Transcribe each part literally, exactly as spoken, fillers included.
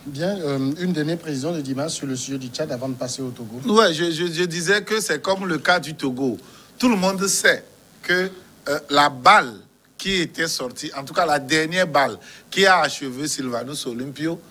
Bien, euh, une dernière précision de Dimas sur le sujet du Tchad avant de passer au Togo. Oui, je, je, je disais que c'est comme le cas du Togo. Tout le monde sait que euh, la balle qui était sortie, en tout cas la dernière balle qui a achevé Sylvanus Olympio,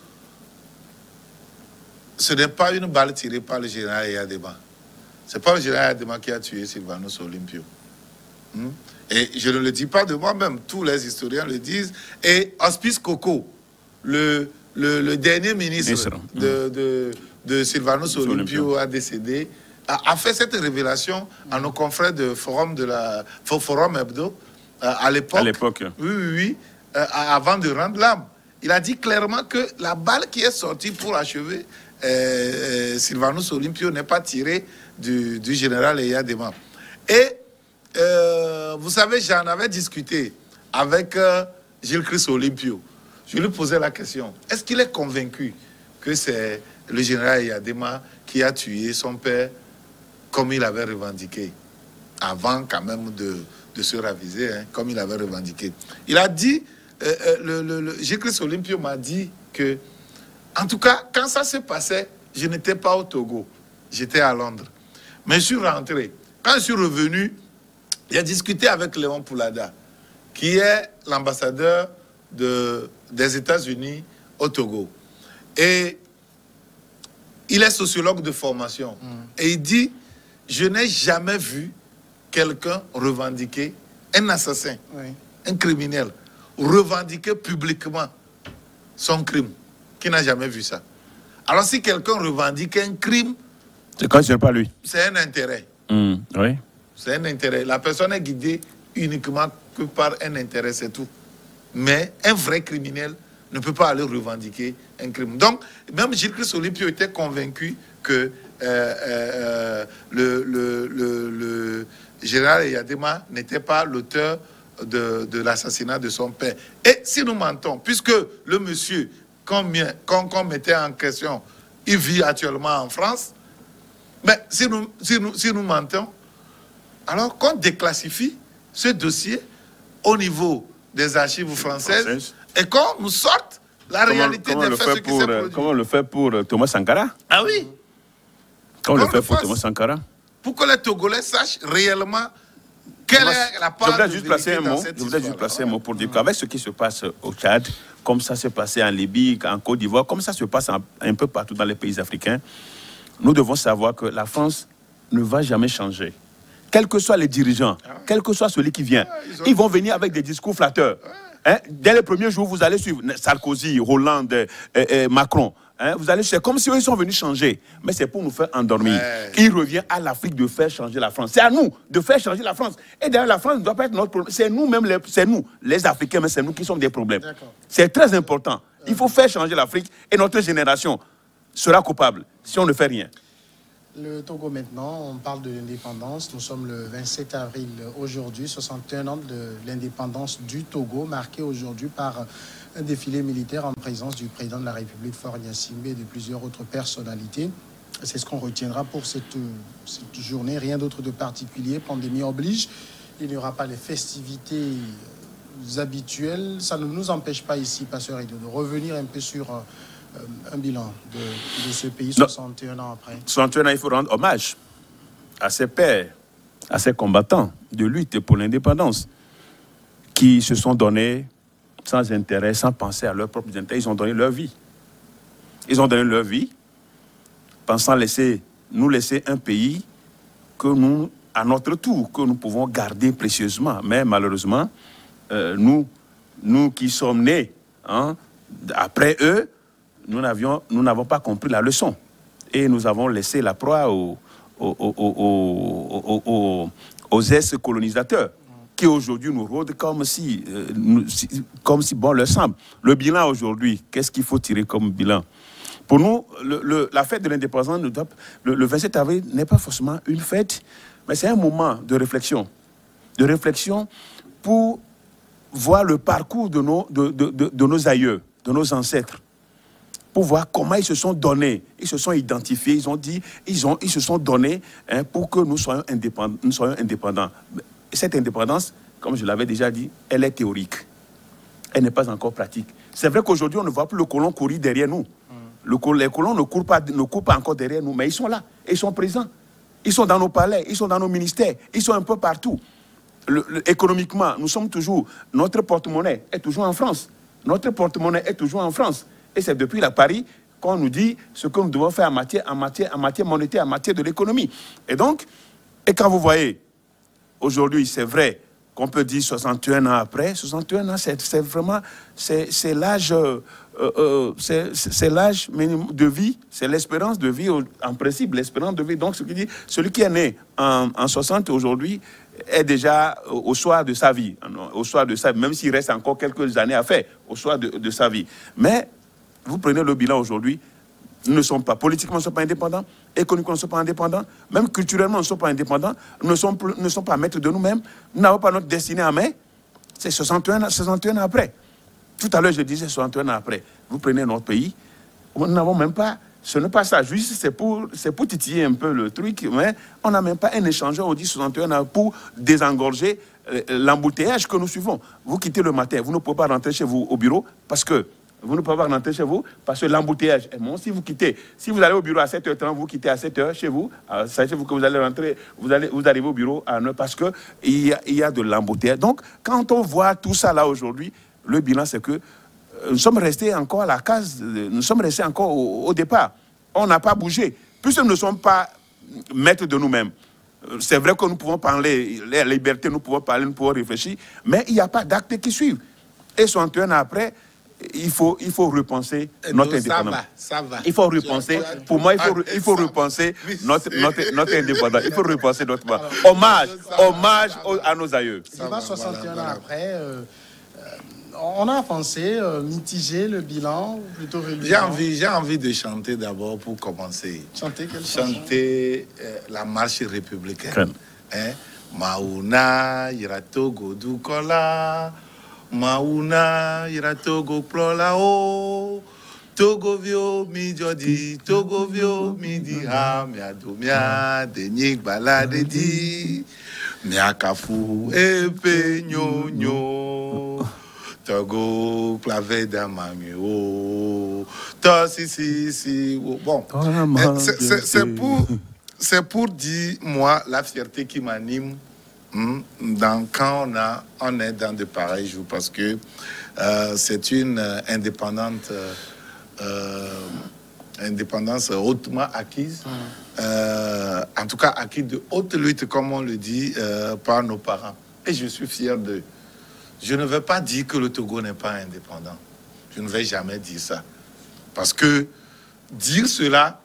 ce n'est pas une balle tirée par le général Eyadema. Ce n'est pas le général Eyadema qui a tué Sylvanus Olympio. Hmm? Et je ne le dis pas de moi-même, tous les historiens le disent. Et Hospice Coco, le... Le, le dernier ministre, ministre. De, de, de Sylvanus Olympio a décédé, a, a fait cette révélation à nos confrères de Forum, de la, Forum Hebdo euh, à l'époque. À l'époque. Oui, oui, oui, euh, avant de rendre l'âme. Il a dit clairement que la balle qui est sortie pour achever euh, euh, Sylvanus Olympio n'est pas tirée du, du général Eyadema. Et euh, vous savez, j'en avais discuté avec euh, Gilles Christ Olympio. Je lui posais la question, est-ce qu'il est convaincu que c'est le général Eyadema qui a tué son père comme il avait revendiqué, avant quand même de, de se raviser, hein, comme il avait revendiqué. Il a dit, euh, euh, le, le, le G-Christ Olympio m'a dit que, en tout cas, quand ça se passait, je n'étais pas au Togo, j'étais à Londres. Mais je suis rentré. Quand je suis revenu, j'ai discuté avec Léon Poulada, qui est l'ambassadeur de, des États-Unis au Togo. Et il est sociologue de formation. Mm. Et il dit, je n'ai jamais vu quelqu'un revendiquer, un assassin, oui. un criminel, revendiquer publiquement son crime. Qui n'a jamais vu ça? Alors si quelqu'un revendique un crime, c'est quand c'est pas lui. C'est un intérêt. Mm. Oui. C'est un intérêt. La personne est guidée uniquement que par un intérêt, c'est tout. Mais un vrai criminel ne peut pas aller revendiquer un crime. Donc, même Gilles-Christ Olympio était convaincu que euh, euh, le, le, le, le général Eyadema n'était pas l'auteur de, de l'assassinat de son père. Et si nous mentons, puisque le monsieur qu'on qu'on mettait en question, il vit actuellement en France, mais si nous, si nous, si nous mentons, alors qu'on déclassifie ce dossier au niveau des archives françaises Française. Et qu'on nous sorte la comment, réalité comment des faits, ce qui s'est produit. Comment on le fait pour Thomas Sankara? Ah oui. Comment on le fait pour Thomas Sankara? Pour que les Togolais sachent réellement quelle Thomas, est la part je voudrais de juste placer un mot. Je voudrais juste placer un mot pour dire qu'avec ce qui se passe au Tchad, comme ça s'est passé en Libye, en Côte d'Ivoire, comme ça se passe un, un peu partout dans les pays africains, nous devons savoir que la France ne va jamais changer. Quels que soient les dirigeants, ah ouais. quel que soit celui qui vient, ah, ils, ont... ils vont venir avec des discours flatteurs. Ah. Hein? Dès les premiers jours, vous allez suivre Sarkozy, Hollande, euh, euh, Macron. Hein? Vous allez, c'est comme si eux sont venus changer. Mais c'est pour nous faire endormir. Ouais. Il revient à l'Afrique de faire changer la France. C'est à nous de faire changer la France. Et d'ailleurs, la France ne doit pas être notre problème. C'est nous-mêmes, c'est nous, les Africains, mais c'est nous qui sommes des problèmes. C'est très important. Il faut faire changer l'Afrique et notre génération sera coupable si on ne fait rien. Le Togo maintenant, on parle de l'indépendance. Nous sommes le vingt-sept avril aujourd'hui, soixante et un ans de l'indépendance du Togo, marqué aujourd'hui par un défilé militaire en présence du président de la République, Faure Gnassingbé, et de plusieurs autres personnalités. C'est ce qu'on retiendra pour cette, cette journée. Rien d'autre de particulier. Pandémie oblige. Il n'y aura pas les festivités habituelles. Ça ne nous empêche pas ici, Pasteur Edo, de revenir un peu sur un bilan de, de ce pays soixante et un ans après. soixante et un ans, il faut rendre hommage à ses pères, à ses combattants de lutte pour l'indépendance qui se sont donnés sans intérêt, sans penser à leurs propres intérêts. Ils ont donné leur vie. Ils ont donné leur vie pensant laisser, nous laisser un pays que nous, à notre tour, que nous pouvons garder précieusement. Mais malheureusement, euh, nous, nous qui sommes nés hein, après eux, nous n'avions, nous n'avons pas compris la leçon. Et nous avons laissé la proie aux, aux, aux, aux, aux, aux ex-colonisateurs qui aujourd'hui nous rôdent comme si, euh, nous, si, comme si bon leur semble. Le bilan aujourd'hui, qu'est-ce qu'il faut tirer comme bilan? Pour nous, le, le, la fête de l'indépendance, le, le vingt-sept avril n'est pas forcément une fête, mais c'est un moment de réflexion. De réflexion pour voir le parcours de nos, de, de, de, de nos aïeux, de nos ancêtres. Pour voir comment ils se sont donnés, ils se sont identifiés, ils ont dit, ils, ont, ils se sont donnés hein, pour que nous soyons indépendants. Nous soyons indépendants. Cette indépendance, comme je l'avais déjà dit, elle est théorique. Elle n'est pas encore pratique. C'est vrai qu'aujourd'hui, on ne voit plus le colon courir derrière nous. Mmh. Le, les colons ne courent, pas, ne courent pas encore derrière nous, mais ils sont là, ils sont présents. Ils sont dans nos palais, ils sont dans nos ministères, ils sont un peu partout. Le, le, économiquement, nous sommes toujours, notre porte-monnaie est toujours en France. Notre porte-monnaie est toujours en France. Et c'est depuis la Paris qu'on nous dit ce que nous devons faire en matière, en matière, en matière monétaire, en matière de l'économie. Et donc, et quand vous voyez, aujourd'hui, c'est vrai qu'on peut dire soixante et un ans après, soixante et un ans, c'est vraiment, c'est l'âge euh, euh, c'est l'âge de vie, c'est l'espérance de vie, en principe, l'espérance de vie. Donc, ce qui dit, celui qui est né en, en soixante aujourd'hui est déjà au soir de sa vie, au soir de sa vie, même s'il reste encore quelques années à faire, au soir de, de sa vie. Mais, vous prenez le bilan aujourd'hui, nous ne sommes pas, politiquement, nous ne sommes pas indépendants, économiquement, nous ne sommes pas indépendants, même culturellement, nous ne sommes pas indépendants, nous ne sommes, nous ne sommes pas maîtres de nous-mêmes, nous n'avons pas notre destinée en main, c'est soixante et un ans après. Tout à l'heure, je disais soixante et un ans après, vous prenez notre pays, nous n'avons même pas, ce n'est pas ça, juste c'est pour, pour titiller un peu le truc, mais on n'a même pas un échangeur au dit soixante et un ans pour désengorger l'embouteillage que nous suivons. Vous quittez le matin, vous ne pouvez pas rentrer chez vous au bureau parce que vous ne pouvez pas rentrer chez vous parce que l'embouteillage est bon. Si vous quittez, si vous allez au bureau à sept heures trente, vous quittez à sept heures chez vous, sachez-vous que vous allez rentrer, vous, allez, vous arrivez au bureau à neuf heures parce qu'il y, a, il y a de l'embouteillage. Donc, quand on voit tout ça là aujourd'hui, le bilan c'est que nous sommes restés encore à la case, nous sommes restés encore au, au départ. On n'a pas bougé. Puisque nous ne sommes pas maîtres de nous-mêmes. C'est vrai que nous pouvons parler, les libertés, nous pouvons parler, nous pouvons réfléchir, mais il n'y a pas d'actes qui suivent. Et soixante et un ans après, il faut, il faut repenser notre indépendance. Ça va, ça va. Il faut repenser, pour moi, il faut, il faut repenser notre, notre, notre indépendance. Il faut repenser notre hommage, hommage à nos aïeux. soixante et un ans après, euh, on a avancé, euh, mitigé le bilan, ou plutôt réduit. J'ai envie, j'ai envie de chanter d'abord pour commencer. Chanter quelle Chanter euh, la marche républicaine. Hein? Mauna Iratogo Dukola. Mauna ira Togo plolao Togo vio mi jodi Togo vio mi di ha mi adomia denyik balade di mi akafu epe nyonyo Togo plave da mami o to si si si bon c'est pour c'est pour dire moi la fierté qui m'anime. Dans, quand on, a, on est dans de pareils jours, parce que euh, c'est une euh, indépendante, euh, indépendance hautement acquise, mmh. euh, en tout cas acquise de haute lutte, comme on le dit, euh, par nos parents. Et je suis fier d'eux. Je ne vais pas dire que le Togo n'est pas indépendant. Je ne vais jamais dire ça. Parce que dire cela,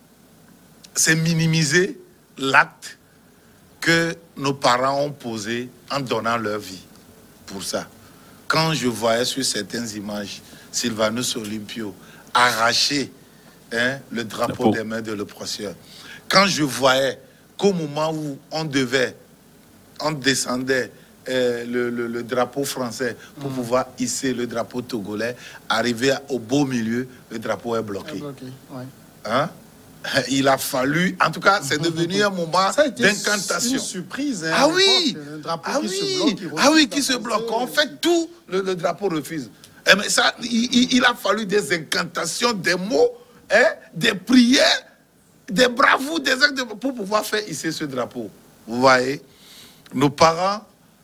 c'est minimiser l'acte que nos parents ont posé en donnant leur vie pour ça. Quand je voyais sur certaines images Sylvanus Olympio arracher hein, le drapeau des mains de l'oppresseur, quand je voyais qu'au moment où on devait, on descendait euh, le, le, le drapeau français pour mmh. pouvoir hisser le drapeau togolais, arriver au beau milieu, le drapeau est bloqué. Est bloqué ouais. Hein? Il a fallu, en tout cas, c'est devenu un moment d'incantation. Une surprise. Hein, ah oui, ah oui, qui se bloque, qui ah oui, qui se bloque. En fait, tout le, le drapeau refuse. Et mais ça, il, il a fallu des incantations, des mots, hein, des prières, des bravoures, des actes de, pour pouvoir faire hisser ce drapeau. Vous voyez, nos parents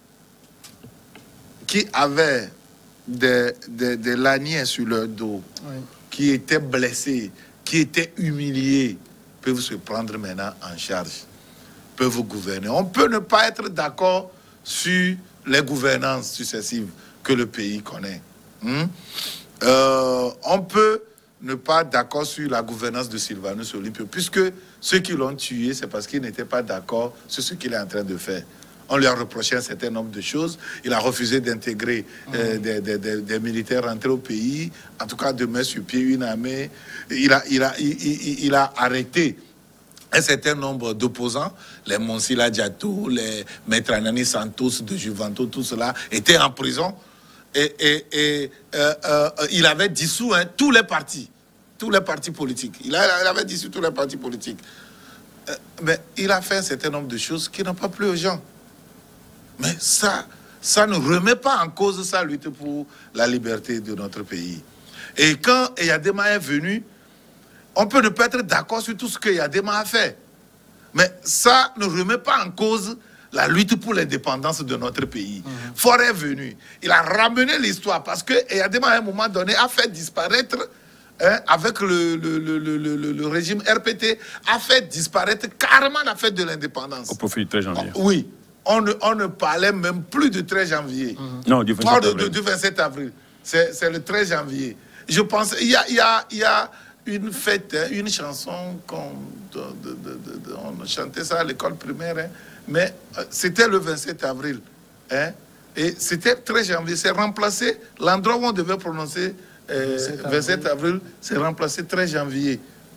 qui avaient des, des, des laniers sur leur dos, oui. qui étaient blessés, qui étaient humiliés, peuvent se prendre maintenant en charge, peuvent gouverner. On peut ne pas être d'accord sur les gouvernances successives que le pays connaît. Hum? Euh, on peut ne pas être d'accord sur la gouvernance de Sylvanus Olympio, puisque ceux qui l'ont tué, c'est parce qu'ils n'étaient pas d'accord sur ce qu'il est en train de faire. On lui a reproché un certain nombre de choses. Il a refusé d'intégrer euh, mmh. des, des, des, des militaires rentrés au pays, en tout cas de mettre sur pied une armée. Il a, il a, il, il, il a arrêté un certain nombre d'opposants. Les Monsila Diatou, les Maître Anani Santos de Juventus, tout cela étaient en prison. Et, et, et euh, euh, il avait dissous hein, tous les partis, tous les partis politiques. Il, a, il avait dissous tous les partis politiques. Euh, mais il a fait un certain nombre de choses qui n'ont pas plu aux gens. Mais ça, ça ne remet pas en cause sa lutte pour la liberté de notre pays. Et quand Eyadema est venu, On peut ne pas être d'accord sur tout ce que Yadema a fait. Mais ça ne remet pas en cause la lutte pour l'indépendance de notre pays. Mmh. Faure est venu. Il a ramené l'histoire parce que Yadema, à un moment donné, a fait disparaître, hein, avec le, le, le, le, le, le régime R P T, a fait disparaître carrément la fête de l'indépendance. Au profit du treize janvier. Oh, oui. On ne, on ne parlait même plus du treize janvier. Mmh. Non, du vingt-sept avril. De, de, du vingt-sept avril. C'est le treize janvier. Je pense, il y a, il y a, il y a une fête, hein, une chanson qu'on de, de, de, de, on chantait ça à l'école primaire, hein, mais euh, c'était le vingt-sept avril. Hein, et c'était treize janvier. C'est remplacé, l'endroit où on devait prononcer euh, vingt-sept avril, c'est remplacé treize janvier.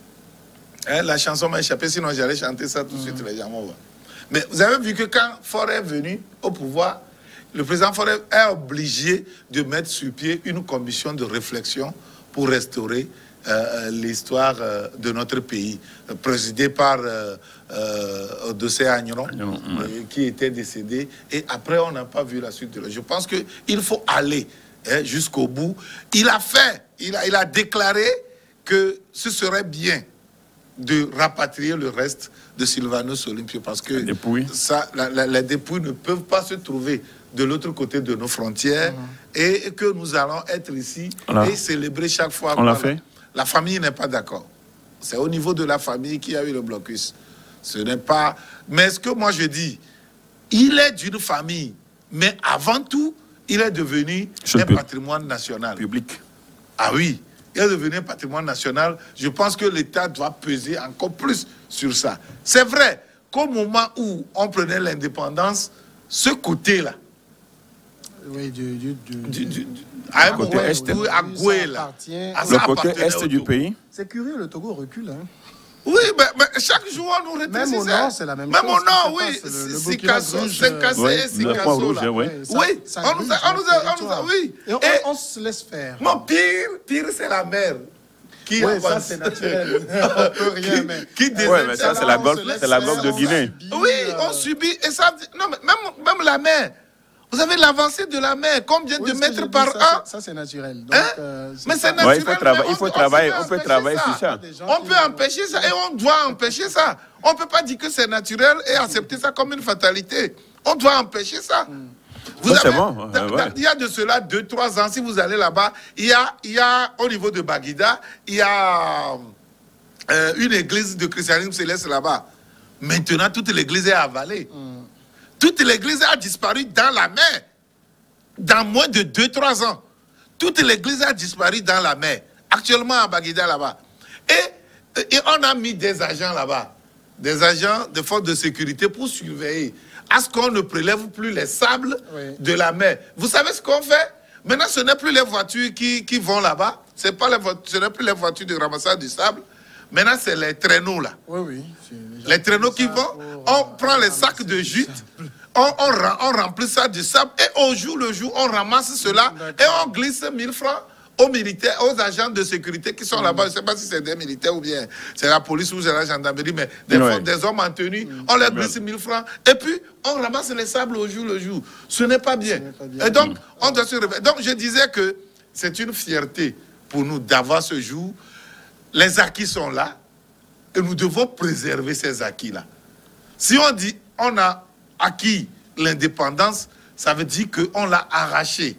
Hein, la chanson m'a échappé, sinon j'allais chanter ça tout de suite, mmh. les gens vont voir. Mais vous avez vu que quand Faure est venu au pouvoir, le président Faure est obligé de mettre sur pied une commission de réflexion pour restaurer euh, l'histoire euh, de notre pays, euh, présidée par euh, euh, Odossé Agneron, euh, qui était décédé. Et après, on n'a pas vu la suite de la... Je pense qu'il faut aller hein, jusqu'au bout. Il a fait, il a, il a déclaré que ce serait bien de rapatrier le reste de Sylvanus Olympio, parce que ça, la, la, les dépouilles ne peuvent pas se trouver de l'autre côté de nos frontières, mmh. et que nous allons être ici voilà. et célébrer chaque fois. On l'a fait. La famille n'est pas d'accord. C'est au niveau de la famille qu'il y a eu le blocus. Ce n'est pas... Mais ce que moi je dis, il est d'une famille, mais avant tout, il est devenu je un peux. patrimoine national. Public. Ah oui, il est devenu un patrimoine national. Je pense que l'État doit peser encore plus sur ça. C'est vrai qu'au moment où on prenait l'indépendance, ce côté-là, oui, du, du, du, du, du, du à un côté moment est, où à Goué, là, le côté est du pays. C'est curieux, le Togo recule. Hein. Oui, mais, mais chaque jour, on nous rétrécit. Même au nord, c'est la même, même chose. Même au nord, oui. C'est cassé, c'est cassé, c'est cassé. Oui, oui. Ça, ça on nous a, on nous a, on nous a, oui. Et on, Et on se laisse faire. Mon pire, pire, c'est la mer. Qui oui, ça c'est naturel. On peut rien, mais... Qui, qui ouais, mais ça, c'est la golfe de Guinée. Oui, on subit. Et ça, non, mais même, même la mer. Vous avez l'avancée de la mer, combien oui, de mètres par ça, an? Ça, c'est naturel. Donc, hein? euh, mais c'est naturel. Ouais, il faut, trava on, il faut on, travailler, on, on peut travailler sur ça. On peut empêcher ça et on doit empêcher ça. On ne peut pas dire que c'est naturel et accepter ça comme une fatalité. On doit empêcher ça. Mm. Vous ouais, avez, bon. ouais. Il y a de cela deux, trois ans, si vous allez là-bas, il y a, il y a, au niveau de Baguida, il y a euh, une église de christianisme céleste là-bas. Maintenant, toute l'église est avalée. Mm. Toute l'église a disparu dans la mer. Dans moins de deux trois ans. Toute l'église a disparu dans la mer. Actuellement à Baguida là-bas. Et, et on a mis des agents là-bas. Des agents de force de sécurité pour surveiller. À ce qu'on ne prélève plus les sables oui. de la mer. Vous savez ce qu'on fait? Maintenant, ce n'est plus les voitures qui, qui vont là-bas. Ce n'est plus les voitures de ramassage du sable. Maintenant, c'est les traîneaux là. Oui, oui. Les traîneaux qui vont, on prend les sacs de jute, on, on, on remplit ça de sable et au jour le jour, on ramasse cela et on glisse mille francs aux militaires, aux agents de sécurité qui sont mmh. là-bas. Je ne sais pas si c'est des militaires ou bien c'est la police ou c'est la gendarmerie, mais des, ouais. des hommes en tenue, mmh. on leur glisse mille francs et puis on ramasse les sables au jour le jour. Ce n'est pas bien. Pas bien. Et donc, mmh. on doit se réveiller. Donc, je disais que c'est une fierté pour nous d'avoir ce jour. Les acquis sont là et nous devons préserver ces acquis-là. Si on dit on a acquis l'indépendance, ça veut dire qu'on l'a arraché.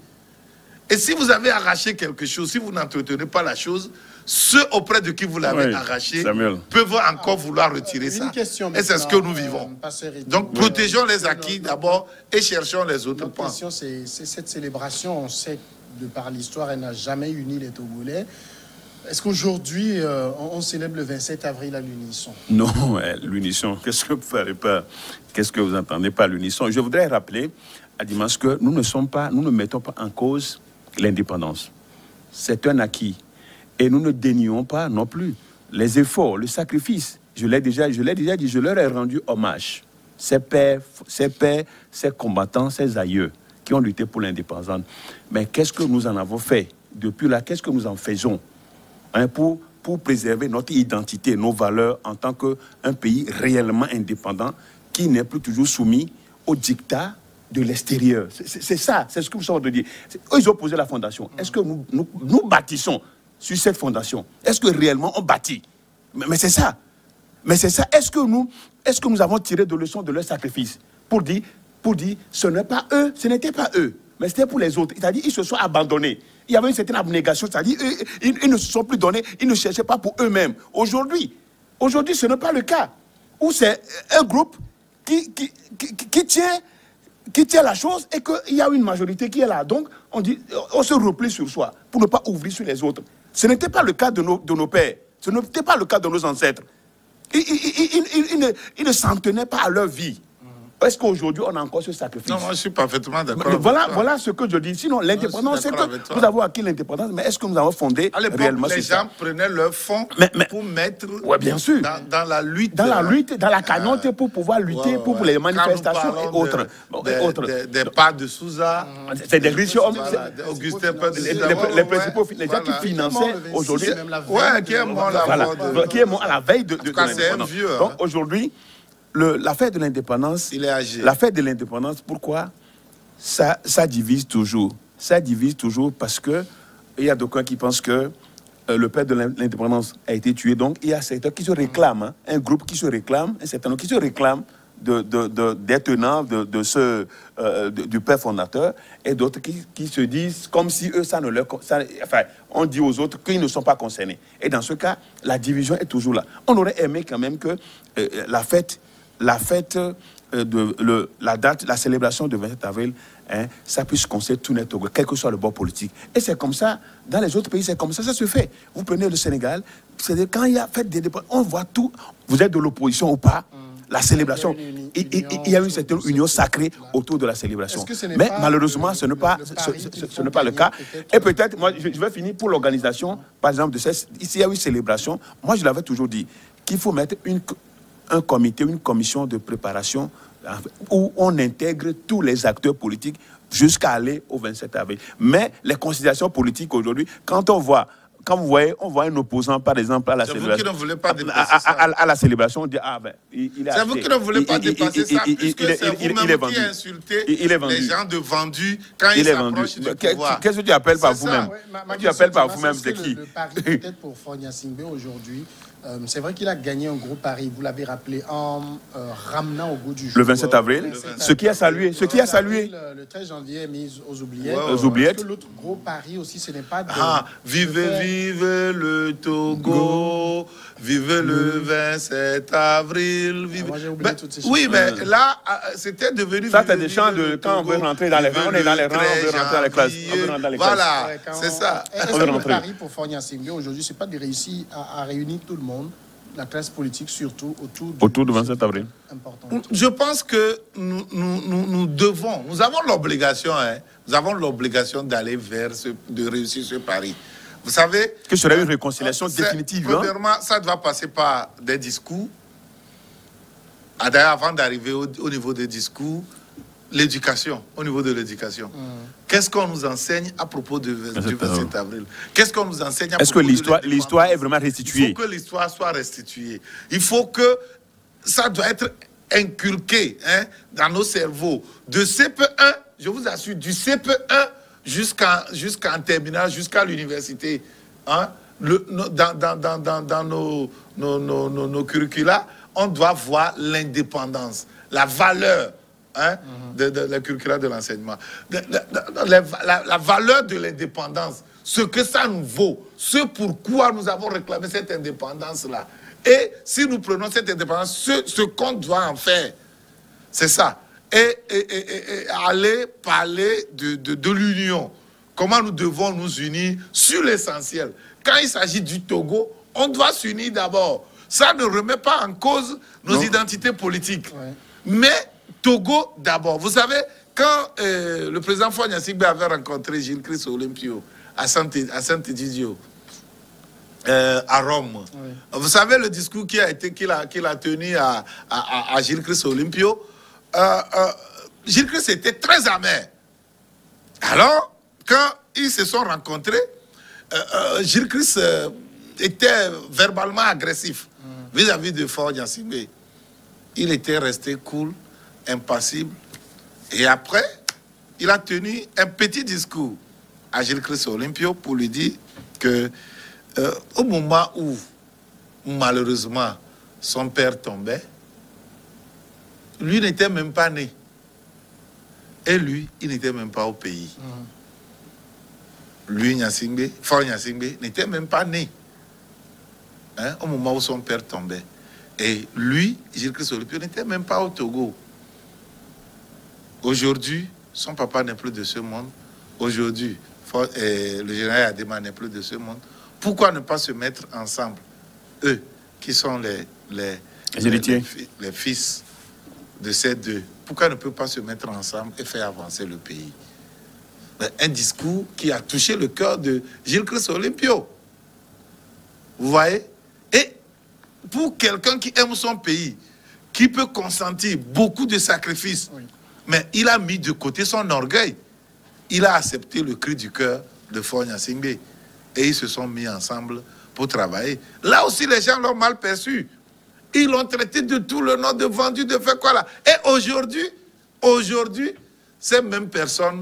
Et si vous avez arraché quelque chose, si vous n'entretenez pas la chose, ceux auprès de qui vous l'avez oui, arraché Samuel. peuvent encore ah, vouloir retirer ça. Et c'est ce que nous vivons. Euh, Donc oui. protégeons les acquis d'abord et cherchons les autres Notre points. question, c'est cette célébration, on sait de par l'histoire, elle n'a jamais uni les Togolais. Est-ce qu'aujourd'hui, euh, on, on célèbre le vingt-sept avril à l'unisson? Non, l'unisson, qu'est-ce que vous ferez pas? Qu'est-ce que vous entendez par l'unisson? Je voudrais rappeler à Dimanche que nous ne sommes pas, nous ne mettons pas en cause l'indépendance. C'est un acquis. Et nous ne dénions pas non plus les efforts, le sacrifice. Je l'ai déjà, je l'ai déjà dit, je leur ai rendu hommage. Ces pères, ces pères, ces combattants, ces aïeux qui ont lutté pour l'indépendance. Mais qu'est-ce que nous en avons fait? Depuis là, qu'est-ce que nous en faisons? Hein, pour, pour préserver notre identité, nos valeurs en tant qu'un pays réellement indépendant qui n'est plus toujours soumis aux dictats de l'extérieur. C'est ça, c'est ce que vous savez de dire. Eux, ils ont posé la fondation. Est-ce que nous, nous, nous bâtissons sur cette fondation? Est-ce que réellement on bâtit? Mais, mais c'est ça. Mais c'est ça. Est-ce que nous, est-ce que nous avons tiré de leçons de leur sacrifice pour dire, pour dire, ce n'est pas eux, ce n'était pas eux, mais c'était pour les autres. C'est-à-dire, ils se sont abandonnés. Il y avait une certaine abnégation, c'est-à-dire, ils, ils, ils ne se sont plus donnés, ils ne cherchaient pas pour eux-mêmes. Aujourd'hui, aujourd'hui, ce n'est pas le cas. Où c'est un groupe qui, qui, qui, qui tient, qui tient la chose et qu'il y a une majorité qui est là. Donc, on dit, on se replie sur soi pour ne pas ouvrir sur les autres. Ce n'était pas le cas de nos, de nos pères. Ce n'était pas le cas de nos ancêtres. Ils, ils, ils, ils, ils ne, ils ne s'en tenaient pas à leur vie. Est-ce qu'aujourd'hui, on a encore ce sacrifice? Non, moi, je suis parfaitement d'accord. Voilà, voilà ce que je dis. Sinon, l'indépendance, c'est que nous avons acquis l'indépendance, mais est-ce que nous avons fondé réellement les gens prenaient leur fonds mais, mais, pour mettre ouais, bien sûr. Dans, dans la lutte. Dans la lutte, dans la cagnotte, euh, pour pouvoir lutter ouais, ouais, pour les manifestations et autres. De, bon, de, autres. Des de, de pas de Souza. C'est des riches hommes. Augustin Les, les, les principaux, les gens qui finançaient aujourd'hui. Ouais, qui est mort Qui est mort à la veille de l'indépendance. Donc aujourd'hui, la fête de l'indépendance, la fête de l'indépendance, pourquoi ça, ça divise toujours. Ça divise toujours parce que il y a d'aucuns qui pensent que euh, le père de l'indépendance a été tué. Donc il y a certains qui se réclament, hein, un groupe qui se réclame, un certain nombre qui se réclament de, de, de, des tenants de, de ce, euh, de, du père fondateur, et d'autres qui, qui se disent comme si eux, ça ne leur... Ça, enfin, on dit aux autres qu'ils ne sont pas concernés. Et dans ce cas, la division est toujours là. On aurait aimé quand même que euh, la fête... La fête, euh, de, le, la date, la célébration du vingt-sept avril, hein, ça puisse concerner tout net Togo, quel que soit le bord politique. Et c'est comme ça, dans les autres pays, c'est comme ça, ça se fait. Vous prenez le Sénégal, c'est quand il y a fête des dépendances, on voit tout, vous êtes de l'opposition ou pas, mmh. la célébration, il, il, il, il y a une certaine union sacrée autour de la célébration. Mais malheureusement, ce n'est pas, ce, ce, ce n'est pas le cas. Et peut-être, moi, je, je vais finir pour l'organisation, par exemple, de cette, ici, il y a une célébration. Moi, je l'avais toujours dit, qu'il faut mettre une... un comité, une commission de préparation où on intègre tous les acteurs politiques jusqu'à aller au vingt-sept avril. Mais les considérations politiques aujourd'hui, quand on voit, quand vous voyez, on voit un opposant, par exemple, à la célébration, vous qui ne voulez pas dépasser à, ça. À, à, à la célébration, on dit, ah ben, il, il est C'est vous qui ne voulez pas il, dépasser il, ça, il, puisque il, c'est vous-même qui insultez les gens de vendus quand ils s'approchent du pouvoir. Qu'est-ce que tu appelles par vous-même? Tu appelles par vous-même, c'est qui? Le pari, peut-être pour Fogna Singbe aujourd'hui, Euh, c'est vrai qu'il a gagné un gros pari, vous l'avez rappelé, en euh, ramenant au goût du jour. Le vingt-sept avril, le vingt-sept ce qui a salué. Ce qui a salué. Le treize janvier est mis aux oubliettes. Ouais, aux oubliettes. L'autre gros pari aussi, ce n'est pas de... Ah, vive, vive le Togo, Go. Vive le vingt-sept avril. Vive... Ah, moi, j'ai oublié ben, toutes ces choses. Oui, mais là, c'était devenu... Ça, c'est des chants de quand on veut rentrer dans les rangs, on est dans les rangs, on veut rentrer dans les classes. On veut rentrer dans les classes. Voilà, c'est ça. Est-ce que le pari pour Fogna Singbe aujourd'hui, c'est pas de réussir à, à réunir tout le monde, la classe politique surtout, autour du, autour du vingt-sept avril. Important. Je pense que nous, nous, nous, nous devons, nous avons l'obligation, hein, nous avons l'obligation d'aller vers, ce, de réussir ce pari. Vous savez... Que ce serait une réconciliation définitive. Premièrement, hein? Ça doit passer par des discours. D'ailleurs, avant d'arriver au, au niveau des discours, l'éducation, au niveau de l'éducation. Mmh. Qu'est-ce qu'on nous enseigne à propos de, du vingt-sept avril? Qu'est-ce qu'on nous enseigne à Est-ce propos que l'histoire l'histoire est vraiment restituée? Il faut que l'histoire soit restituée. Il faut que ça doit être inculqué, hein, dans nos cerveaux. De C P un, je vous assure, du C P un jusqu'en jusqu'en terminale, jusqu'à l'université. Hein, le, no, dans, dans, dans, dans, dans nos, nos, nos, nos, nos curricula, on doit voir l'indépendance, la valeur. Hein, mm-hmm. de, de, de la curricula de l'enseignement. La, la, la valeur de l'indépendance, ce que ça nous vaut, ce pourquoi nous avons réclamé cette indépendance-là. Et si nous prenons cette indépendance, ce, ce qu'on doit en faire, c'est ça. Et, et, et, et aller parler de, de, de l'union. Comment nous devons nous unir sur l'essentiel. Quand il s'agit du Togo, on doit s'unir d'abord. Ça ne remet pas en cause nos non. identités politiques. Ouais. Mais Togo d'abord. Vous savez, quand euh, le président Fogna Singbe avait rencontré Gilles-Christ Olympio à Saint-Egidio, euh, à Rome, oui. Vous savez le discours qu'il a, été, qu'il a, qu'il a tenu à, à, à Gilles-Christ Olympio, euh, euh, Gilles-Christ était très amer. Alors, quand ils se sont rencontrés, euh, euh, Gilles-Christ euh, était verbalement agressif vis-à-vis mm. -vis de Fogna Singbe. Il était resté cool, impassible. Et après, il a tenu un petit discours à Gilles-Christ Olympio pour lui dire que euh, au moment où malheureusement, son père tombait, lui n'était même pas né. Et lui, il n'était même pas au pays. Mmh. Lui, Gnassingbé, Faure Gnassingbé, n'était même pas né. Hein, au moment où son père tombait. Et lui, Gilles Christ Olympio, n'était même pas au Togo. Aujourd'hui, son papa n'est plus de ce monde. Aujourd'hui, le général Adema n'est plus de ce monde. Pourquoi ne pas se mettre ensemble, eux, qui sont les, les, les, les, les fils de ces deux, pourquoi ne peut pas se mettre ensemble et faire avancer le pays? Un discours qui a touché le cœur de Gilles Christ Olympio. Vous voyez? Et pour quelqu'un qui aime son pays, qui peut consentir beaucoup de sacrifices, oui. mais il a mis de côté son orgueil. Il a accepté le cri du cœur de Faure Gnassingbé. Et ils se sont mis ensemble pour travailler. Là aussi, les gens l'ont mal perçu. Ils l'ont traité de tout le nom de vendu, de fait quoi là. Et aujourd'hui, aujourd'hui, ces mêmes personnes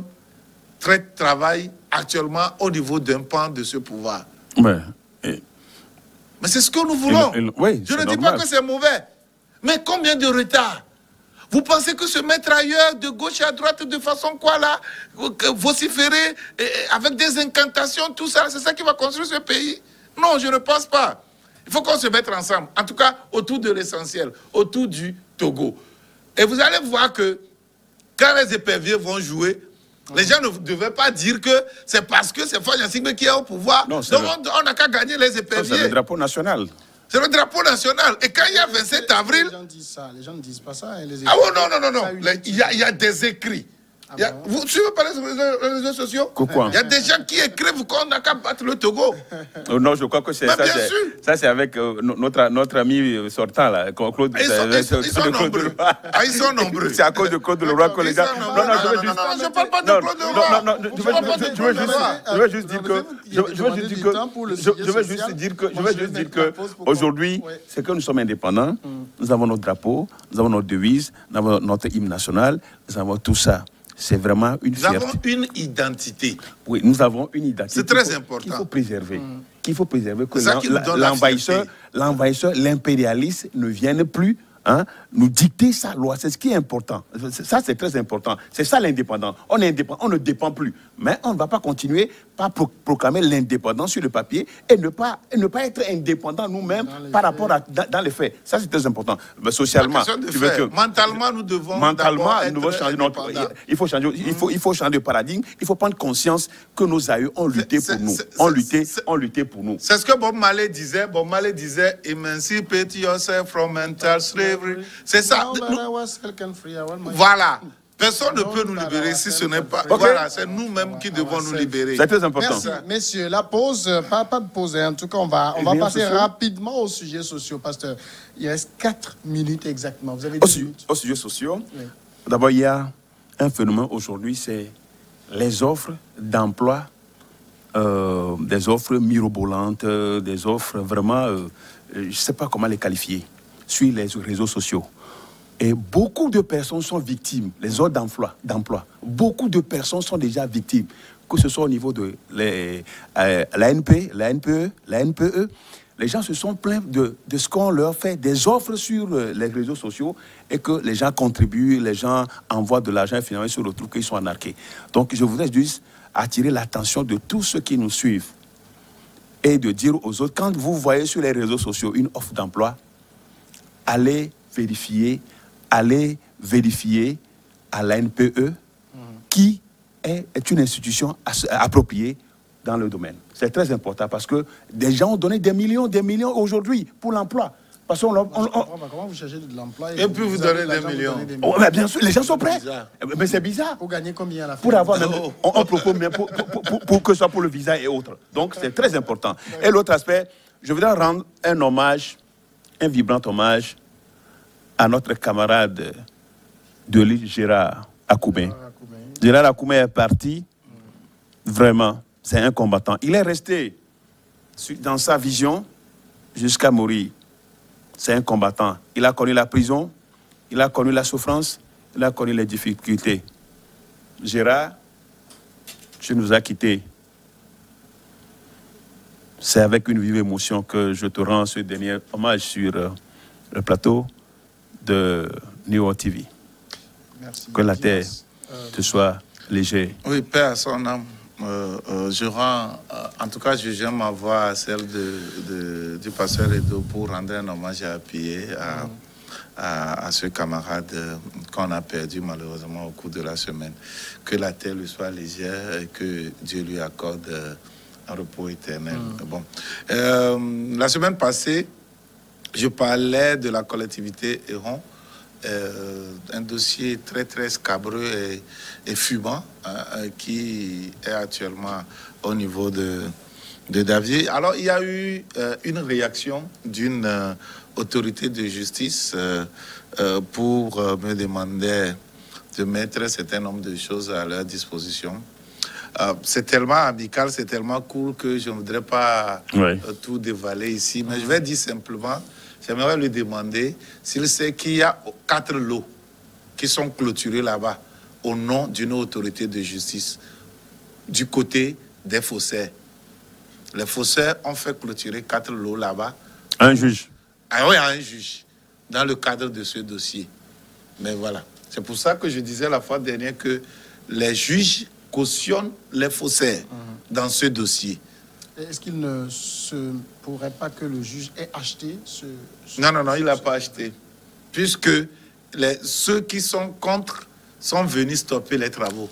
travaillent actuellement au niveau d'un pan de ce pouvoir. Ouais. Et... Mais c'est ce que nous voulons. Et, et, oui, je ne normal. dis pas que c'est mauvais. Mais combien de retard? Vous pensez que se mettre ailleurs, de gauche à droite, de façon quoi là, vociférer, et, avec des incantations, tout ça, c'est ça qui va construire ce pays? Non, je ne pense pas. Il faut qu'on se mette ensemble, en tout cas autour de l'essentiel, autour du Togo. Et vous allez voir que quand les éperviers vont jouer, les gens ne devaient pas dire que c'est parce que c'est Faure Gnassingbé qui est au pouvoir. Non, donc le... on n'a qu'à gagner les éperviers. C'est le drapeau national. C'est le drapeau national. Et quand il y a vingt-sept avril... Les gens disent ça, les gens ne disent pas ça. Hein, les ah oui, non, non, non, non. Il y, a, il y a des écrits. Ah a, bon? Vous suivez pas les réseaux sociaux? Pourquoi? Il y a des gens qui écrivent qu'on n'a qu'à battre le Togo. Oh non, je crois que c'est ça. Ça, c'est avec euh, notre, notre ami sortant, là, Claude. Ils sont, ils sont, ils sont nombreux. Ah, ils sont nombreux. C'est à cause de Claude Leroy que les gens... Non, non, non, non, je ne parle pas de Claude Leroy. Non, non, je veux juste dire que... Je veux juste dire que... Je veux juste dire que... Je veux juste dire que... Aujourd'hui, c'est que nous sommes indépendants. Nous avons notre drapeau, nous avons notre devise, nous avons notre hymne national, nous avons tout ça. C'est vraiment une fierté. Nous avons une identité. Oui, nous avons une identité. C'est très important. Qu'il faut préserver. Mm. Qu'il faut préserver que l'envahisseur, l'envahisseur, l'impérialiste ne vienne plus hein, nous dicter sa loi. C'est ce qui est important. Ça, c'est très important. C'est ça l'indépendance. On est indépendant, on ne dépend plus. Mais on ne va pas continuer par pro proclamer l'indépendance sur le papier et ne pas, et ne pas être indépendant nous-mêmes par faits. rapport à dans, dans les faits. Ça, c'est très important. Mais socialement, tu veux que, mentalement, nous devons mentalement, nous devons changer notre. Il faut changer. Il faut, il faut changer de paradigme. Il faut prendre conscience que nos aïeux ont lutté pour nous. Ont lutté, ont lutté pour nous. C'est ce que Bob Marley disait. Bob Marley disait, "Emancipate yourself from mental slavery." C'est ça. Voilà. Personne ne peut nous libérer si ce n'est pas... Okay. Voilà, c'est nous-mêmes qui devons nous libérer. C'est très important. Merci, messieurs. La pause, pas, pas de pause. En tout cas, on va, on va passer sociaux. rapidement aux sujets sociaux, pasteur. Il reste quatre minutes exactement. Vous avez deux minutes. Aux sujets sociaux, oui. D'abord, il y a un phénomène aujourd'hui, c'est les offres d'emploi, euh, des offres mirobolantes, des offres vraiment, euh, je ne sais pas comment les qualifier, sur les réseaux sociaux. Et beaucoup de personnes sont victimes, les offres d'emploi, d'emploi. Beaucoup de personnes sont déjà victimes, que ce soit au niveau de les, euh, la N P, la N P E, la N P E. Les gens se sont plaints de, de ce qu'on leur fait, des offres sur les réseaux sociaux, et que les gens contribuent, les gens envoient de l'argent et finalement ils se retrouvent qu'ils sont anarqués. Donc je voudrais juste attirer l'attention de tous ceux qui nous suivent et de dire aux autres, quand vous voyez sur les réseaux sociaux une offre d'emploi, allez vérifier, allez vérifier à la N P E mmh. qui est, est une institution appropriée dans le domaine. C'est très important parce que des gens ont donné des millions, des millions aujourd'hui pour l'emploi. Parce qu'on, on, on, comment vous cherchez de l'emploi et, et puis vous, vous donnez des millions. Des millions. Oh, mais bien sûr, les gens sont prêts. Mais c'est bizarre. Pour gagner combien à la fin? Pour avoir, même, on, on propose même pour, pour, pour, pour que ce soit pour le visa et autres. Donc c'est très important. Et l'autre aspect, je voudrais rendre un hommage, un vibrant hommage à notre camarade de l'île, Gérard Akoumé. Gérard Akoumé est parti, vraiment, c'est un combattant. Il est resté dans sa vision jusqu'à mourir. C'est un combattant. Il a connu la prison, il a connu la souffrance, il a connu les difficultés. Gérard, tu nous as quittés. c'est avec une vive émotion que je te rends ce dernier hommage sur euh, le plateau de New World T V. Merci. Que la terre Euh, te soit légère. Oui, paix à son âme. Euh, euh, je rends, euh, en tout cas, je j'aime ma voix à celle de, de, du pasteur Edo pour rendre un hommage appuyé à, à, à ce camarade euh, qu'on a perdu malheureusement au cours de la semaine. Que la terre lui soit légère et que Dieu lui accorde euh, un repos éternel. Mm. Bon. Euh, la semaine passée, je parlais de la collectivité Héron. Euh, un dossier très très scabreux et, et fumant hein, qui est actuellement au niveau de, de Davier. Alors il y a eu euh, une réaction d'une euh, autorité de justice euh, euh, pour euh, me demander de mettre un certain nombre de choses à leur disposition. Euh, c'est tellement amical, c'est tellement cool que je ne voudrais pas oui. euh, tout dévaler ici, mais je vais dire simplement. J'aimerais lui demander s'il sait qu'il y a quatre lots qui sont clôturés là-bas au nom d'une autorité de justice du côté des faussaires. Les faussaires ont fait clôturer quatre lots là-bas. Un juge. Ah oui, un juge, dans le cadre de ce dossier. Mais voilà. C'est pour ça que je disais la fois dernière que les juges cautionnent les faussaires mmh. dans ce dossier. Est-ce qu'il ne se pourrait pas que le juge ait acheté ce... ce non, non, non, il n'a pas acheté. Puisque les, ceux qui sont contre sont venus stopper les travaux.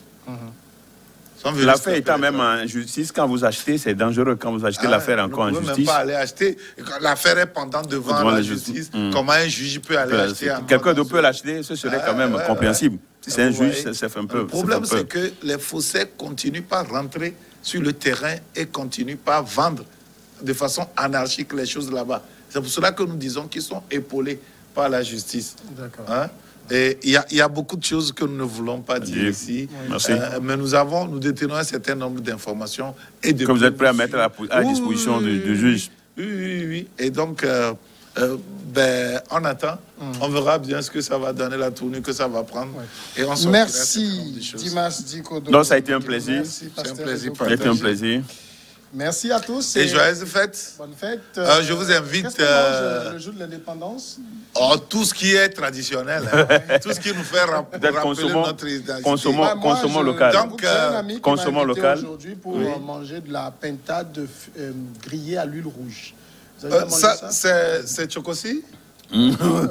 Mm-hmm. L'affaire étant même en justice, quand vous achetez, c'est dangereux. Quand vous achetez ah, l'affaire encore en justice. Vous ne pouvez même pas aller acheter. L'affaire est pendant devant, devant la justice. justice. Mm. Comment un juge peut aller acheter? Quelqu'un d'autre peut l'acheter, ce serait ah, quand même ouais, compréhensible. Ouais. Si c'est un juge, ça fait un peu... Le problème, c'est que les faussaires continuent par rentrer sur le terrain et continuent par vendre de façon anarchique les choses là-bas. C'est pour cela que nous disons qu'ils sont épaulés par la justice. D'accord. Hein? Et il y, y a beaucoup de choses que nous ne voulons pas dire oui. ici. Merci. Euh, mais nous avons, nous détenons un certain nombre d'informations et de... Que vous êtes prêt à mettre à la, à la disposition oui, du, du juge. Oui, oui, oui. Et donc, euh, euh, ben, on attend. Mm. On verra bien ce que ça va donner, la tournure que ça va prendre. Ouais. Et on Merci, Dimas Dikodo. Donc, ça a été un plaisir. Merci, c'est un plaisir. Ça a été un plaisir. Merci à tous. Et, et joyeuses fêtes. Bonne fête. Euh, euh, je vous invite... Qu'est-ce qu'on euh... mange le jour de l'indépendance? Oh, tout ce qui est traditionnel. Hein. Tout ce qui nous fait rap rappeler consommons, notre identité. Consommons, bah, moi, consommons je, local. Donc, euh, un consommons local. Aujourd'hui pour oui. manger de la pintade euh, grillée à l'huile rouge. Euh, ça, ça c'est Chocosi? Mmh.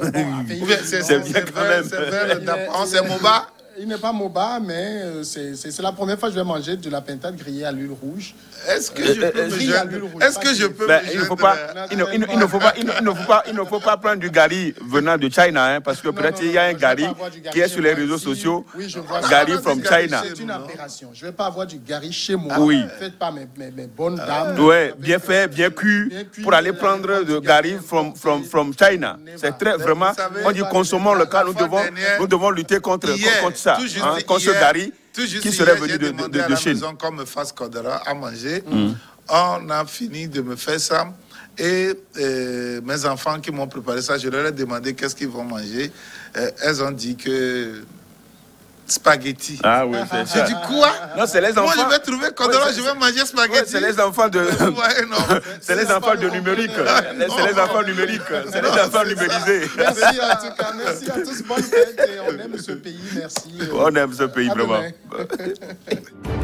C'est bien quand même. C'est Moba? Il n'est pas Moba, mais c'est la première fois que je vais manger de la pintade grillée à l'huile rouge. Est-ce que je peux me joindre? Est-ce que je peux me Il ne faut pas, il ne, il ne, il ne faut pas, il ne faut pas, il ne faut pas prendre du gari venant de China, hein, parce que peut-être il y a un gari qui est sur les réseaux sociaux. Oui, je vois. Gari from China. C'est une aberration. Je ne vais pas avoir du gari chez moi. Oui. Faites pas mes, mes, mes bonnes dames. Oui, bien fait, bien cuit, pour aller prendre du gari from from from China. C'est très vraiment. On dit consommons local. Nous devons, nous devons lutter contre contre ça, contre ce gari qui serait venu de, de, de, de Chine. Qu'on me fasse Kodara à manger. Mm. On a fini de me faire ça. Et euh, mes enfants qui m'ont préparé ça, je leur ai demandé qu'est-ce qu'ils vont manger. Euh, elles ont dit que spaghetti. Ah oui, c'est ça. J'ai dit quoi? Non, c'est les enfants. Moi, je vais trouver Kodara, ouais, je vais manger spaghetti. Ouais, c'est les enfants de... ouais, non. C'est les enfants de numérique. C'est les enfants numériques. C'est les enfants numérisés. Merci en tout cas. Merci à tous. Bonne fête. Et on aime ce pays. Merci. On aime ce pays, vraiment.